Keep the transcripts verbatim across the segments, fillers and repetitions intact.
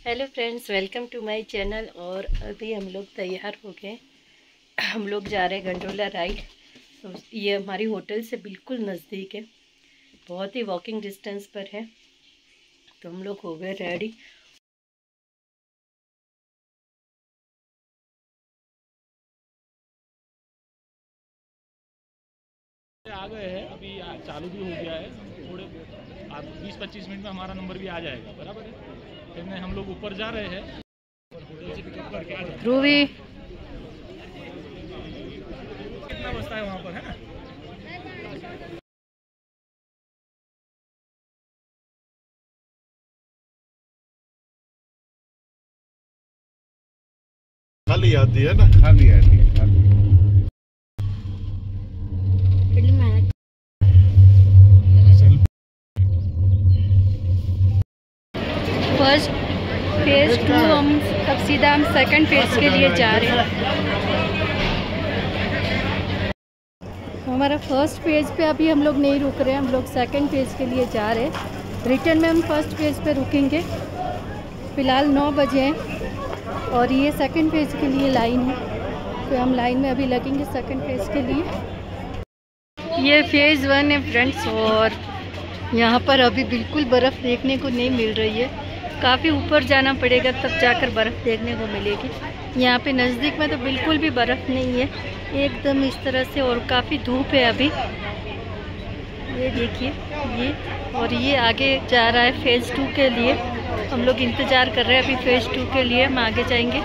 Hello friends, welcome to my channel. और अभी हम लोग तैयार हो गए। हम लोग जा रहे हैं गंडोला राइड। तो ये हमारी होटल से बिल्कुल नज़दीक है, बहुत ही वॉकिंग डिस्टेंस पर है। तो हम लोग हो गए रेडी। आ गए हैं, अभी चालू भी हो गया है। थोड़े बीस पच्चीस मिनट में हमारा नंबर भी आ जाएगा, बराबर है। फिर हम लोग ऊपर जा रहे हैं और होटल से पिकअप करके आ जाएंगे। कितना बजता है वहाँ पर, है ना? खाली आती है ना, खाली आती है खाली। फर्स्ट फेज टू, हम अब सीधा हम सेकंड फेज के लिए जा रहे हैं। हमारा फर्स्ट फेज पे अभी हम लोग नहीं रुक रहे हैं, हम लोग सेकंड फेज के लिए जा रहे हैं। रिटर्न में हम फर्स्ट फेज पे रुकेंगे। फ़िलहाल नौ बजे हैं और ये सेकंड फेज के लिए लाइन है, तो हम लाइन में अभी लगेंगे सेकंड फेज के लिए। ये फेज़ वन है फ्रेंड्स, और यहाँ पर अभी बिल्कुल बर्फ़ देखने को नहीं मिल रही है। काफ़ी ऊपर जाना पड़ेगा तब जाकर बर्फ़ देखने को मिलेगी। यहाँ पे नज़दीक में तो बिल्कुल भी बर्फ़ नहीं है, एकदम इस तरह से। और काफ़ी धूप है अभी, ये देखिए ये। और ये आगे जा रहा है फेज़ टू के लिए। हम लोग इंतज़ार कर रहे हैं अभी फेज़ टू के लिए, हम आगे जाएंगे।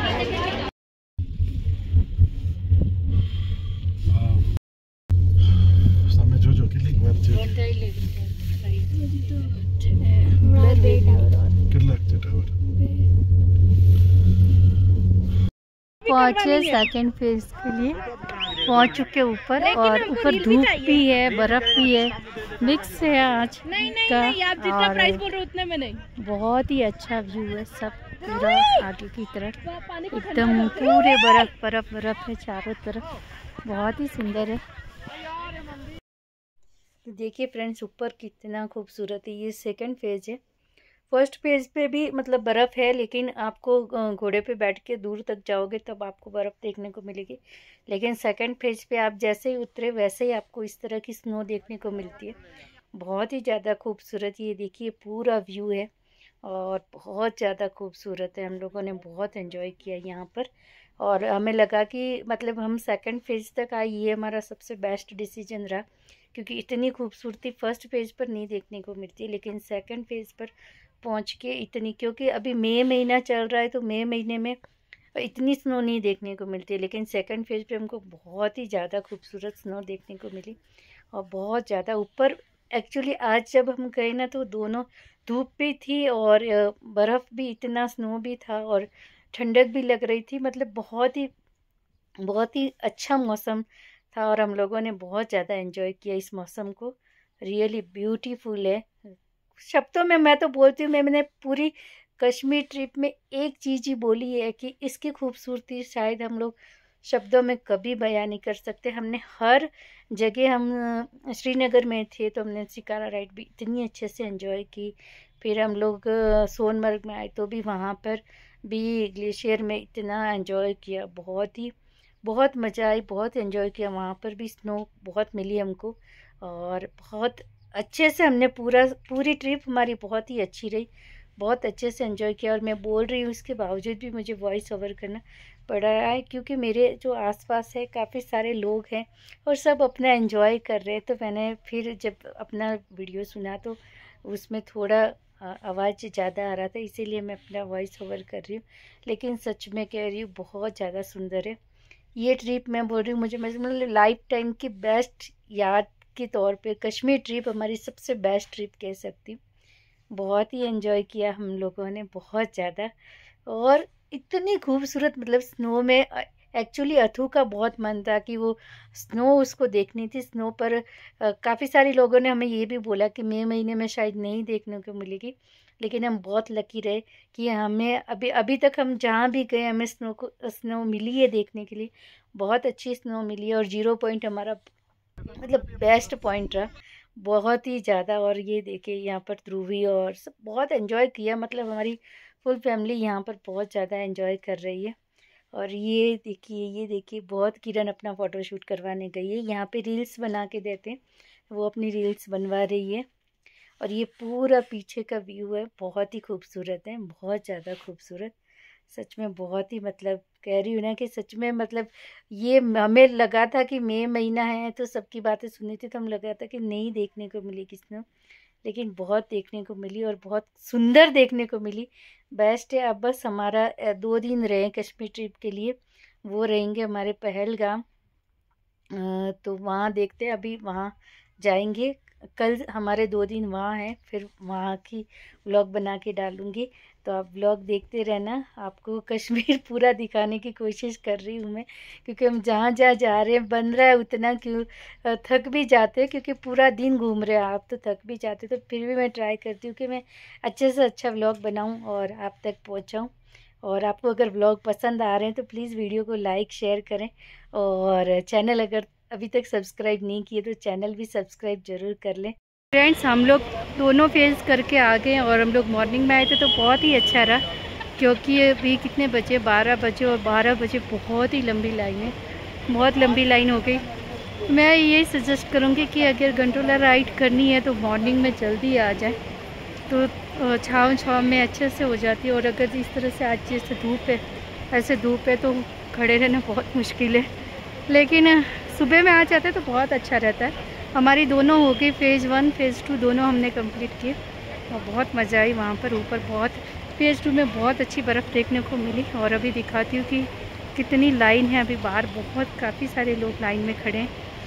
पहुँचे सेकंड फेज के लिए, पहुँच चुके ऊपर। और ऊपर धूप भी है, बर्फ भी है, मिक्स है आज नहीं, नहीं, का। नहीं, आप जितना प्राइस बोल रहे हो उतने में नहीं। बहुत ही अच्छा व्यू है, सब पूरा आगे की तरफ एकदम पूरे बर्फ बर्फ बर्फ है चारों तरफ, बहुत ही सुंदर है। देखिए फ्रेंड्स, ऊपर कितना खूबसूरत है। ये सेकंड फेज है। फर्स्ट पेज पे भी मतलब बर्फ़ है, लेकिन आपको घोड़े पे बैठ के दूर तक जाओगे तब आपको बर्फ़ देखने को मिलेगी। लेकिन सेकंड पेज पे आप जैसे ही उतरे वैसे ही आपको इस तरह की स्नो देखने को मिलती है। बहुत ही ज़्यादा खूबसूरत ये देखिए पूरा व्यू है, और बहुत ज़्यादा खूबसूरत है। हम लोगों ने बहुत एंजॉय किया यहाँ पर, और हमें लगा कि मतलब हम सेकंड फेज तक आए, ये हमारा सबसे बेस्ट डिसीजन रहा। क्योंकि इतनी खूबसूरती फर्स्ट पेज पर नहीं देखने को मिलती, लेकिन सेकंड फेज पर पहुंच के इतनी, क्योंकि अभी मई महीना चल रहा है तो मई महीने में इतनी स्नो नहीं देखने को मिलती है। लेकिन सेकंड फेज पे हमको बहुत ही ज़्यादा खूबसूरत स्नो देखने को मिली, और बहुत ज़्यादा ऊपर। एक्चुअली आज जब हम गए ना तो दोनों धूप भी थी और बर्फ़ भी, इतना स्नो भी था और ठंडक भी लग रही थी। मतलब बहुत ही बहुत ही अच्छा मौसम था, और हम लोगों ने बहुत ज़्यादा एंजॉय किया इस मौसम को। रियली ब्यूटीफुल है। शब्दों में मैं तो बोलती हूँ, मैंने पूरी कश्मीर ट्रिप में एक चीज़ ही बोली है कि इसकी खूबसूरती शायद हम लोग शब्दों में कभी बयां नहीं कर सकते। हमने हर जगह, हम श्रीनगर में थे तो हमने शिकारा राइड भी इतनी अच्छे से एंजॉय की। फिर हम लोग सोनमर्ग में आए तो भी वहाँ पर भी ग्लेशियर में इतना एंजॉय किया, बहुत ही बहुत मज़ा आई, बहुत एंजॉय किया। वहाँ पर भी स्नो बहुत मिली हमको, और बहुत अच्छे से हमने पूरा पूरी ट्रिप हमारी बहुत ही अच्छी रही, बहुत अच्छे से एंजॉय किया। और मैं बोल रही हूँ इसके बावजूद भी मुझे वॉइस ओवर करना पड़ रहा है, क्योंकि मेरे जो आसपास है काफ़ी सारे लोग हैं और सब अपना एंजॉय कर रहे हैं। तो मैंने फिर जब अपना वीडियो सुना तो उसमें थोड़ा आवाज़ ज़्यादा आ रहा था, इसीलिए मैं अपना वॉइस ओवर कर रही हूँ। लेकिन सच में कह रही हूँ, बहुत ज़्यादा सुंदर है ये ट्रिप। मैं बोल रही हूँ, मुझे मतलब लाइफ टाइम की बेस्ट याद के तौर पे कश्मीर ट्रिप हमारी सबसे बेस्ट ट्रिप कह सकती हूँ। बहुत ही एंजॉय किया हम लोगों ने, बहुत ज़्यादा। और इतनी खूबसूरत, मतलब स्नो में एक्चुअली अथू का बहुत मन था कि वो स्नो उसको देखनी थी। स्नो पर काफ़ी सारे लोगों ने हमें ये भी बोला कि मई महीने में शायद नहीं देखने को मिलेगी, लेकिन हम बहुत लकी रहे कि हमें अभी अभी तक हम जहाँ भी गए हमें स्नो को स्नो मिली है देखने के लिए। बहुत अच्छी स्नो मिली है, और जीरो पॉइंट हमारा मतलब बेस्ट पॉइंट रहा। बहुत ही ज़्यादा। और ये देखिए यहाँ पर ध्रुवी और सब बहुत एंजॉय किया, मतलब हमारी फुल फैमिली यहाँ पर बहुत ज़्यादा एंजॉय कर रही है। और ये देखिए ये देखिए बहुत किरण अपना फ़ोटो शूट करवाने गई है। यहाँ पे रील्स बना के देते हैं, वो अपनी रील्स बनवा रही है। और ये पूरा पीछे का व्यू है, बहुत ही खूबसूरत है, बहुत ज़्यादा खूबसूरत। सच में बहुत ही, मतलब कह रही हूँ ना कि सच में, मतलब ये हमें लगा था कि मई महीना है तो सबकी बातें सुनी थी तो हम लगा था कि नहीं देखने को मिली किसने, लेकिन बहुत देखने को मिली और बहुत सुंदर देखने को मिली। बेस्ट है। अब बस हमारा दो दिन रहे कश्मीर ट्रिप के लिए, वो रहेंगे हमारे पहलगाम। तो वहाँ देखते हैं, अभी वहाँ जाएंगे। कल हमारे दो दिन वहाँ हैं, फिर वहाँ की व्लॉग बना के डालूँगी। तो आप व्लॉग देखते रहना, आपको कश्मीर पूरा दिखाने की कोशिश कर रही हूँ मैं, क्योंकि हम जहाँ जहाँ जा रहे हैं बन रहा है उतना, क्यों थक भी जाते हैं, क्योंकि पूरा दिन घूम रहे हैं आप तो थक भी जाते, तो फिर भी मैं ट्राई करती हूँ कि मैं अच्छे से अच्छा व्लॉग बनाऊँ और आप तक पहुँचाऊँ। और आपको अगर व्लॉग पसंद आ रहे हैं तो प्लीज़ वीडियो को लाइक शेयर करें, और चैनल अगर अभी तक सब्सक्राइब नहीं किए तो चैनल भी सब्सक्राइब ज़रूर कर लें। फ्रेंड्स, हम लोग दोनों फेज़ करके आ गए और हम लोग मॉर्निंग में आए थे तो बहुत ही अच्छा रहा, क्योंकि अभी कितने बजे, बारह बजे, और बारह बजे बहुत ही लंबी लाइन है, बहुत लंबी लाइन हो गई। मैं यही सजेस्ट करूँगी कि अगर गंडोला राइड करनी है तो मॉर्निंग में जल्दी आ जाए, तो छाँव छाँव में अच्छे से हो जाती है। और अगर इस तरह से आज जैसे धूप है, ऐसे धूप है तो खड़े रहना बहुत मुश्किल है, लेकिन सुबह में आ जाते तो बहुत अच्छा रहता है। हमारी दोनों हो गई, फ़ेज़ वन फ़ेज़ टू दोनों हमने कंप्लीट किए और बहुत मज़ा आई वहाँ पर ऊपर। बहुत फ़ेज़ टू में बहुत अच्छी बर्फ़ देखने को मिली। और अभी दिखाती हूँ कि कितनी लाइन है, अभी बाहर बहुत काफ़ी सारे लोग लाइन में खड़े हैं।